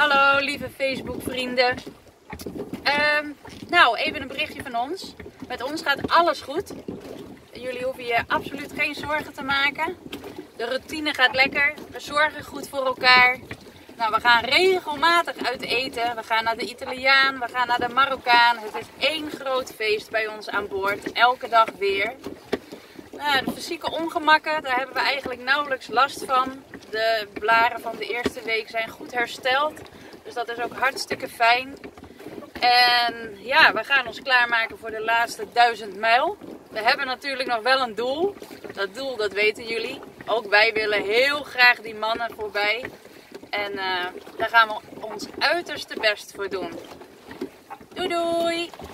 Hallo lieve Facebook vrienden. Nou, even een berichtje van ons. Met ons gaat alles goed. Jullie hoeven je absoluut geen zorgen te maken. De routine gaat lekker. We zorgen goed voor elkaar. Nou, we gaan regelmatig uit eten. We gaan naar de Italiaan, we gaan naar de Marokkaan. Het is één groot feest bij ons aan boord. Elke dag weer. Nou, de fysieke ongemakken, daar hebben we eigenlijk nauwelijks last van. De blaren van de eerste week zijn goed hersteld. Dus dat is ook hartstikke fijn. En ja, we gaan ons klaarmaken voor de laatste 1000 mijl. We hebben natuurlijk nog wel een doel. Dat doel, dat weten jullie. Ook wij willen heel graag die mannen voorbij. En daar gaan we ons uiterste best voor doen. Doei doei!